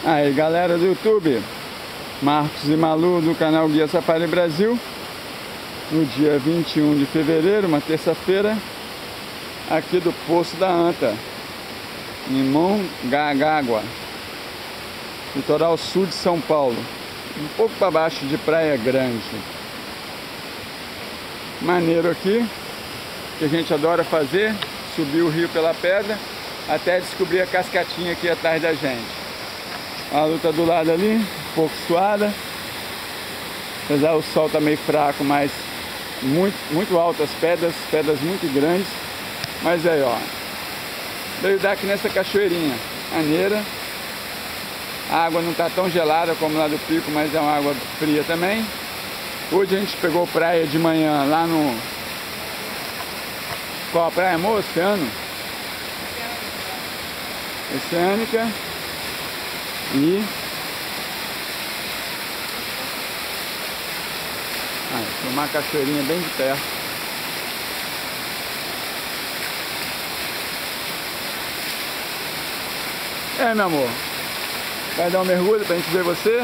Aí galera do YouTube, Marcos e Malu do canal Guia Safari Brasil. No dia 21 de fevereiro, uma terça-feira, aqui do Poço da Anta, em Mongaguá, litoral sul de São Paulo, um pouco para baixo de Praia Grande. Maneiro aqui, que a gente adora fazer, subir o rio pela pedra, até descobrir a cascatinha aqui atrás da gente. A luta do lado ali, um pouco suada, apesar o sol tá meio fraco, mas muito altas pedras muito grandes. Mas aí ó, veio dar aqui nessa cachoeirinha, maneira. A água não tá tão gelada como lá do Pico, mas é uma água fria também. Hoje a gente pegou praia de manhã lá no... Qual a praia, amor? Oceano? Oceânica. E... tem uma cachoeirinha bem de perto. Meu amor, vai dar um mergulho pra gente ver você?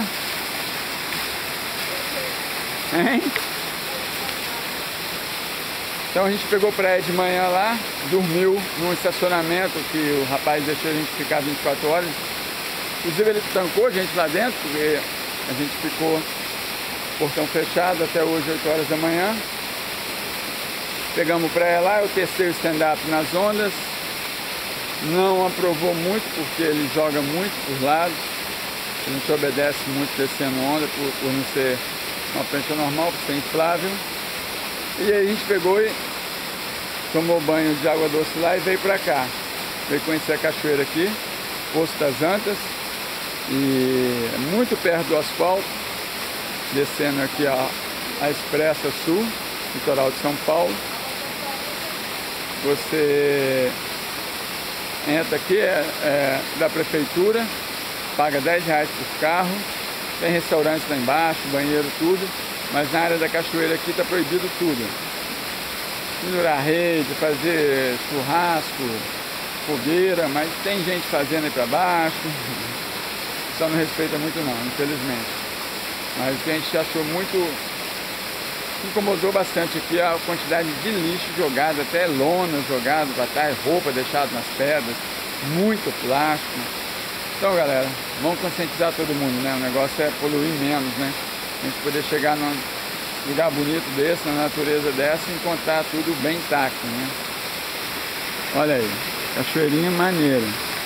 Hein? Então a gente pegou praia de manhã lá, dormiu num estacionamento que o rapaz deixou a gente ficar 24 horas. Inclusive ele tancou a gente lá dentro, porque a gente ficou portão fechado até hoje, 8 horas da manhã. Pegamos praia lá, eu testei o stand-up nas ondas. Não aprovou muito, porque ele joga muito por lado. A gente obedece muito descendo onda, por não ser uma prancha normal, por ser inflável. E aí a gente pegou e tomou banho de água doce lá e veio pra cá. Veio conhecer a cachoeira aqui, Poço das Antas. E muito perto do asfalto, descendo aqui a Expressa Sul, litoral de São Paulo. Você entra aqui, da prefeitura, paga R$10 por carro, tem restaurantes lá embaixo, banheiro, tudo, mas na área da cachoeira aqui está proibido tudo. Pendurar rede, fazer churrasco, fogueira, mas tem gente fazendo aí para baixo, só não respeita muito não, infelizmente. Mas o que a gente achou incomodou bastante aqui a quantidade de lixo jogado, até lona jogado para trás, roupa deixada nas pedras, muito plástico. Então galera, vamos conscientizar todo mundo, né? O negócio é poluir menos, né? A gente poder chegar num lugar bonito desse, na natureza dessa, e encontrar tudo bem intacto, né? Olha aí, cachoeirinha maneira.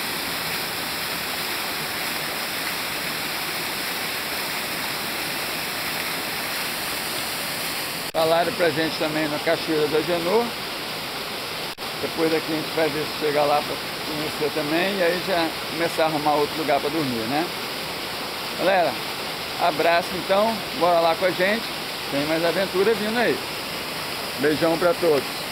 Falaram pra gente também na Cachoeira da Genô. Depois daqui a gente vai ver se chegar lá para conhecer também. E aí já começar a arrumar outro lugar para dormir, né? Galera, abraço então. Bora lá com a gente. Tem mais aventura vindo aí. Beijão pra todos.